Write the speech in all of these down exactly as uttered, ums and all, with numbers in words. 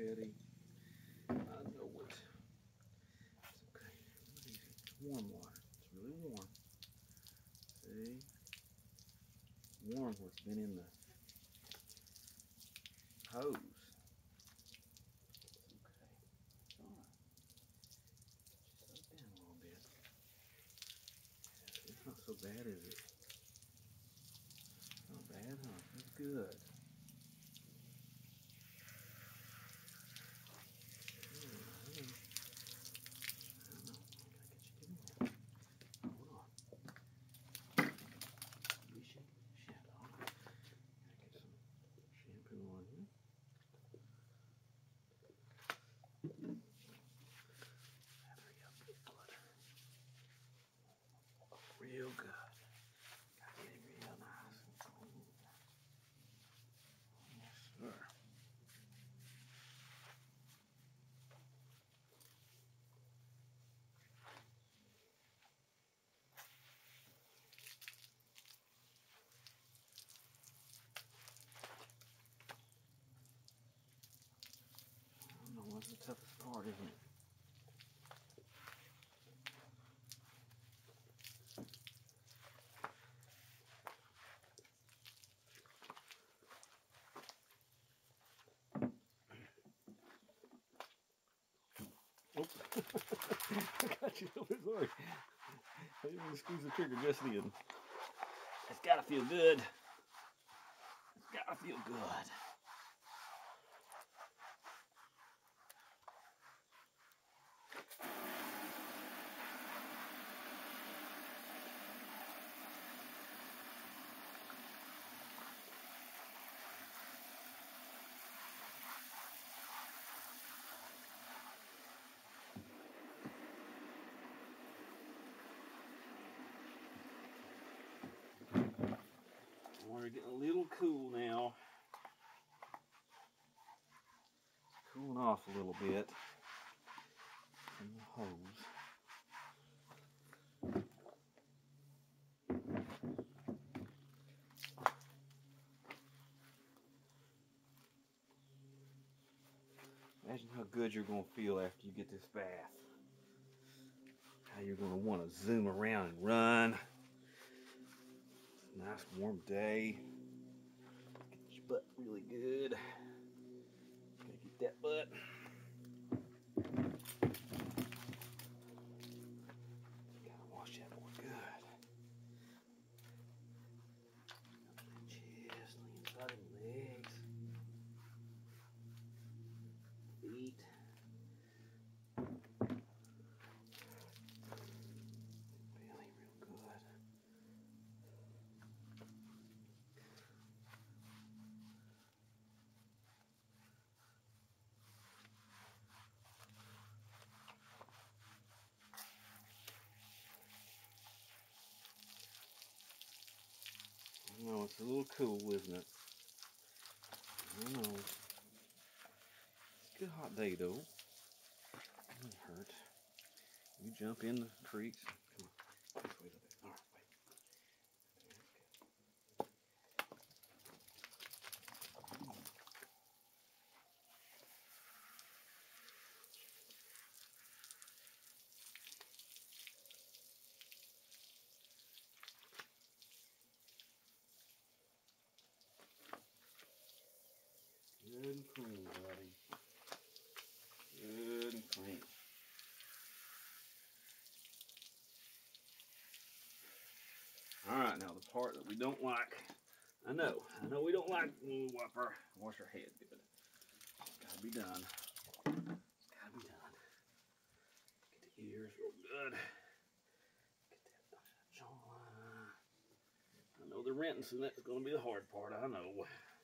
already. I know it. It's okay. It's warm water. It's really warm. See? Warm where it's been in the hose. It's okay. It's alright. Just slow down a little bit. It's not so bad, is it? Not bad, huh? It's good. Real good. Gotta get it real nice and cool. Yes, sir. I don't know what's the toughest part, isn't it? Oh, I got you a little bit, sorry. I didn't even squeeze the trigger just then. It's gotta feel good. It's gotta feel good. We're getting a little cool now. It's cooling off a little bit from the hose. Imagine how good you're going to feel after you get this bath. How you're going to want to zoom around and run. Nice warm day. Get your butt really good. Gotta get that butt. Gotta wash that boy good. Up the chest, on the inside of the legs, feet. Belly real good. I know, it's a little cool, isn't it? I know. It's a good hot day, though. It doesn't hurt. You jump in the creeks. Come on. Just wait a bit. All right, wait. Good and clean, buddy. Good and clean. Alright, now the part that we don't like. I know, I know we don't like when we wipe our, wash our head good. It's gotta be done. It's gotta be done. Get the ears real good. Get that jawline. I know the rinsing, that's gonna be the hard part, I know.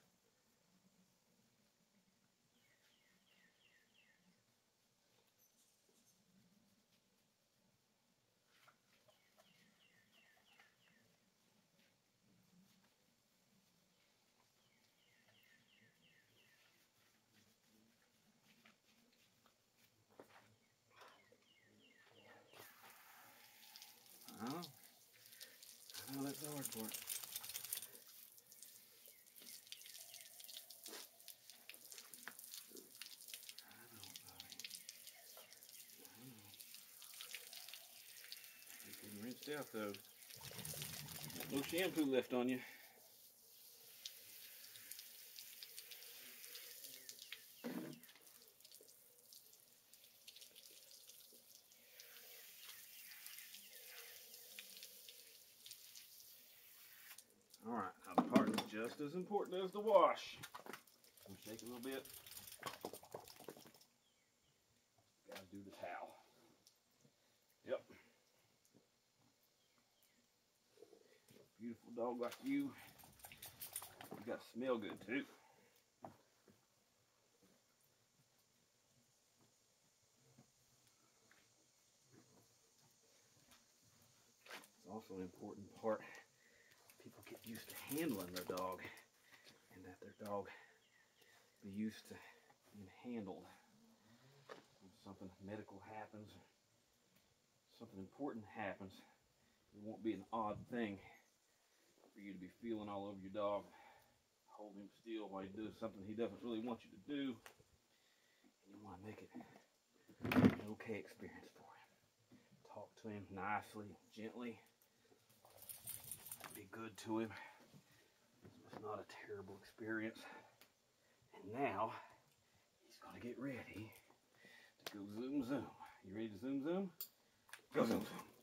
I know. I know that's the hard part. out though. No shampoo left on you. Alright, now the part that's just as important as the wash. I'm shake a little bit. Gotta do the towel. Yep. Beautiful dog like you. You gotta smell good too. It's also an important part. People get used to handling their dog, and that their dog be used to being handled. When something medical happens, something important happens, it won't be an odd thing for you to be feeling all over your dog, holding him still while he does something he doesn't really want you to do, and you want to make it an okay experience for him. Talk to him nicely, gently. Be good to him. So it's not a terrible experience. And now he's gonna get ready to go zoom zoom. You ready to zoom zoom? Go zoom zoom.